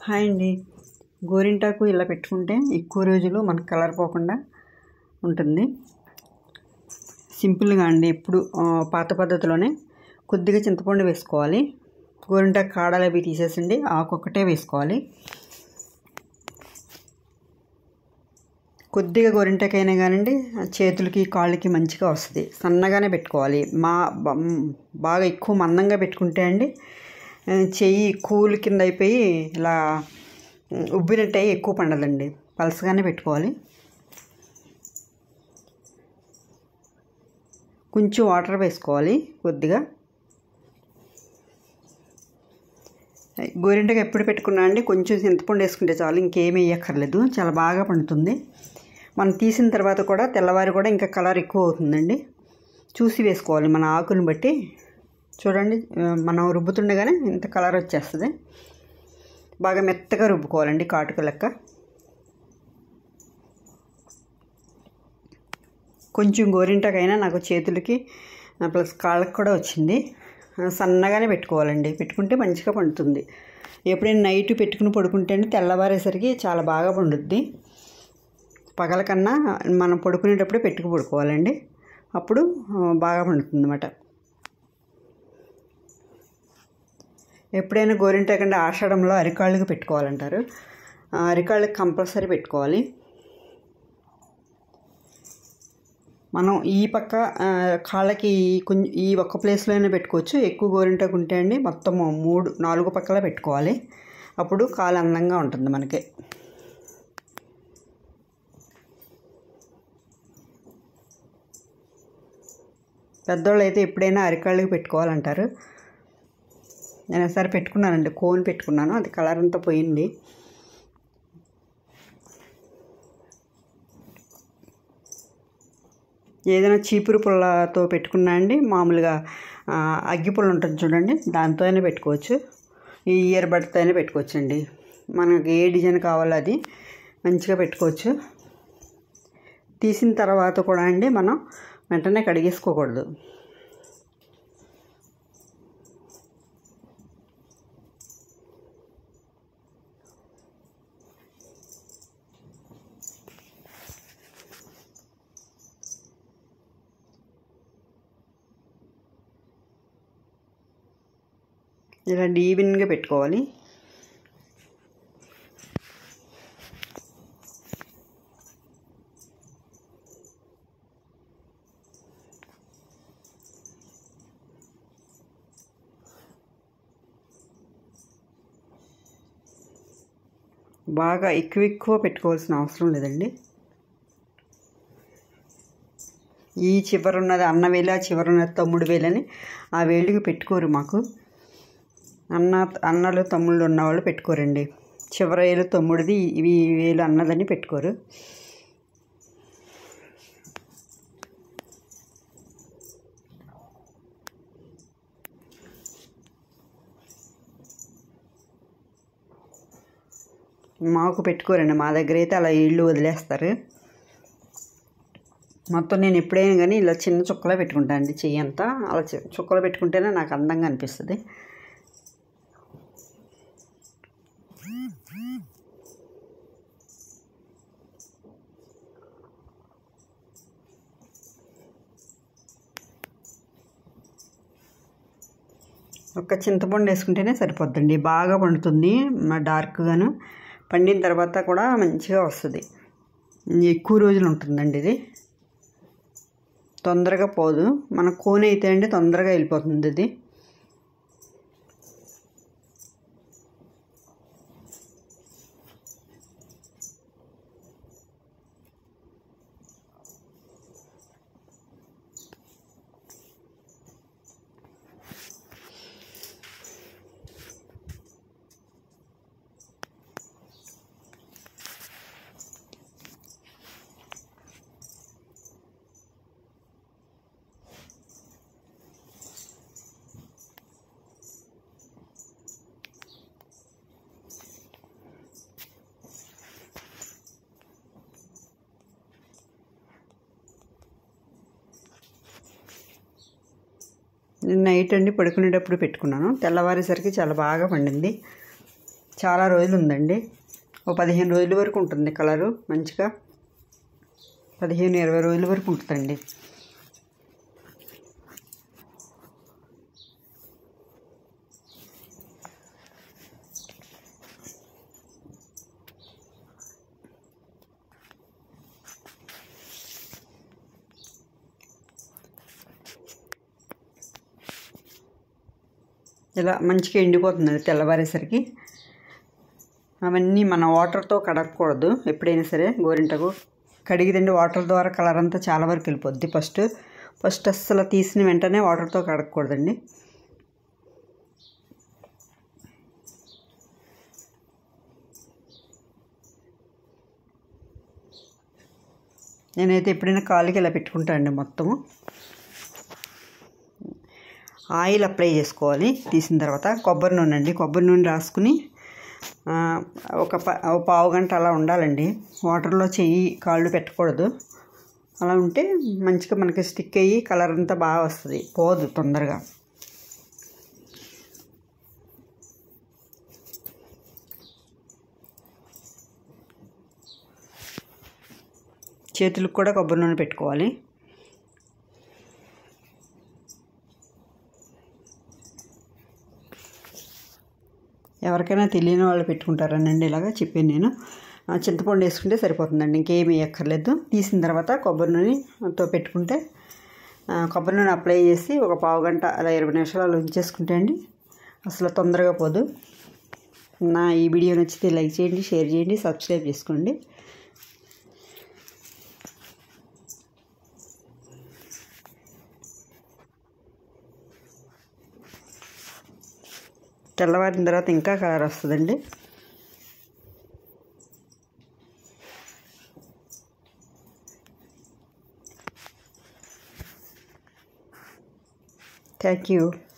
Hi అండి. గోరింటాకు ఇలా పెట్టుకుంటే ఎక్కువ రోజులు మనకు కలర్ పోకుండా ఉంటుంది. సింపుల్గా అండి. ఇప్పుడు పాత పద్ధతిలోనే కొద్దిగా చింతపండు వేసుకోవాలి. గోరింటాకు కాడలు అవి తీసేసండి, ఆకు ఒక్కటే వేసుకోవాలి. కొద్దిగా గోరింటాకు అయినా కానివ్వండి చేతులకి కాళ్ళకి మంచిగా వస్తుంది. సన్నగానే పెట్టుకోవాలి. బాగా ఎక్కువ మందంగా పెట్టుకుంటే అండి చెయ్యి కూలి కింద అయిపోయి ఇలా ఉబ్బినట్టు అయ్యి ఎక్కువ పండదండి. పలసగానే పెట్టుకోవాలి. కొంచెం వాటర్ వేసుకోవాలి కొద్దిగా. గోరింటాకు ఎప్పుడు పెట్టుకున్నా అండి కొంచెం చింతపండు వేసుకుంటే చాలు, ఇంకేమీ వేయక్కర్లేదు. చాలా బాగా పండుతుంది. మనం తీసిన తర్వాత కూడా తెల్లవారి కూడా ఇంకా కలర్ ఎక్కువ అవుతుందండి. చూసి వేసుకోవాలి మన ఆకుని బట్టి. చూడండి, మనం రుబ్బుతుండగానే ఇంత కలర్ వచ్చేస్తుంది. బాగా మెత్తగా రుబ్బుకోవాలండి, కాటుక లెక్క. కొంచెం గోరింటాకైనా నాకు చేతులకి ప్లస్ కాళ్ళకి కూడా వచ్చింది. సన్నగానే పెట్టుకోవాలండి. పెట్టుకుంటే మంచిగా పండుతుంది. ఎప్పుడైనా నైట్ పెట్టుకుని పడుకుంటే తెల్లవారేసరికి చాలా బాగా పండుద్ది. పగల కన్నా మనం పడుకునేటప్పుడే పెట్టుకు పడుకోవాలండి. అప్పుడు బాగా పండుతుంది అన్నమాట. ఎప్పుడైనా గోరింటాకంటే ఆషాఢంలో అరికాళ్ళకి పెట్టుకోవాలంటారు. అరికాళ్ళకి కంపల్సరీ పెట్టుకోవాలి. మనం ఈ పక్క కాళ్ళకి కొంచెం ఈ ఒక్క ప్లేస్లోనే పెట్టుకోవచ్చు. ఎక్కువ గోరింటాకు ఉంటే అండి మొత్తం 3-4 పక్కల పెట్టుకోవాలి. అప్పుడు కాలు అందంగా ఉంటుంది మనకి. పెద్దవాళ్ళు అయితే ఎప్పుడైనా అరికాళ్ళకి పెట్టుకోవాలంటారు. నేను ఒకసారి పెట్టుకున్నానండి, కోన్ పెట్టుకున్నాను. అది కలర్ అంతా పోయింది. ఏదైనా చీపురు పుల్లతో పెట్టుకున్నా అండి, మామూలుగా అగ్గి పుల్ల ఉంటుంది చూడండి, దాంతో అయినా పెట్టుకోవచ్చు. ఈ ఇయర్ బడ్తో అయినా పెట్టుకోవచ్చు అండి. మనకి ఏ డిజైన్ కావాలో అది మంచిగా పెట్టుకోవచ్చు. తీసిన తర్వాత కూడా అండి మనం వెంటనే కడిగేసుకోకూడదు. ఇలా ఈవెన్గా పెట్టుకోవాలి. బాగా ఎక్కువ పెట్టుకోవాల్సిన అవసరం లేదండి. ఈ చివరున్నది అన్న వేలు, ఆ చివరున్నది తమ్ముడు వేలు అని ఆ వేలుకి పెట్టుకోరు. మాకు అన్నలు తమ్ముళ్ళు ఉన్నవాళ్ళు పెట్టుకోరండి. చివరి వేలు తమ్ముడిది, ఇవి వేలు అన్నదని పెట్టుకోరు. మాకు పెట్టుకోరండి. మా దగ్గర అయితే అలా ఇళ్ళు వదిలేస్తారు. మొత్తం నేను ఎప్పుడైనా కానీ ఇలా చిన్న చుక్కలో పెట్టుకుంటాను అండి. చెయ్యి అంతా అలా చుక్కలో పెట్టుకుంటేనే నాకు అందంగా అనిపిస్తుంది. ఒక చింతపండు వేసుకుంటేనే సరిపోద్దండి. బాగా పండుతుంది, డార్క్గాను. పండిన తర్వాత కూడా మంచిగా వస్తుంది. ఎక్కువ రోజులు ఉంటుందండి. ఇది తొందరగా పోదు. మన కోన్ అయితే అండి తొందరగా వెళ్ళిపోతుంది ఇది. నైట్ అండి పడుకునేటప్పుడు పెట్టుకున్నాను. తెల్లవారేసరికి చాలా బాగా పండింది. చాలా రోజులు ఉందండి. ఓ 15 రోజుల వరకు ఉంటుంది కలరు మంచిగా. 15-20 రోజుల వరకు ఉంటుందండి. ఇలా మంచిగా ఎండిపోతుందండి తెల్లవారేసరికి. అవన్నీ మన వాటర్తో కడగకూడదు ఎప్పుడైనా సరే. గోరింటకు కడిగిదండి వాటర్ ద్వారా కలర్ అంతా చాలా వరకు వెళ్ళిపోద్ది. ఫస్ట్ అస్సలు తీసిన వెంటనే వాటర్తో కడగకూడదండి. నేనైతే ఎప్పుడైనా కాళ్ళకి ఇలా పెట్టుకుంటానండి. మొత్తము ఆయిల్ అప్లై చేసుకోవాలి. తీసిన తర్వాత కొబ్బరి నూనె రాసుకుని ఒక పావు గంట అలా ఉండాలండి. వాటర్లో కాళ్ళు పెట్టకూడదు. అలా ఉంటే మంచిగా మనకి స్టిక్ అయ్యి కలర్ అంతా బాగా వస్తుంది, పోదు తొందరగా. చేతులకు కూడా కొబ్బరి నూనె పెట్టుకోవాలి. ఎవరికైనా తెలియని వాళ్ళు పెట్టుకుంటారనండి. ఇలాగా చెప్పాను నేను. చింతపండు వేసుకుంటే సరిపోతుందండి, ఇంకేమీ ఎక్కర్లేదు. తీసిన తర్వాత కొబ్బరి నూనెతో పెట్టుకుంటే కొబ్బరి నూనె అప్లై చేసి ఒక పావు గంట అలా 20 నిమిషాలు అలా ఉంచేసుకుంటే అండి అసలు తొందరగా పోదు. నా ఈ వీడియో నచ్చితే లైక్ చేయండి, షేర్ చేయండి, సబ్స్క్రైబ్ చేసుకోండి. తెల్లవారిన తర్వాత ఇంకా కలర్ వస్తుందండి. Thank you.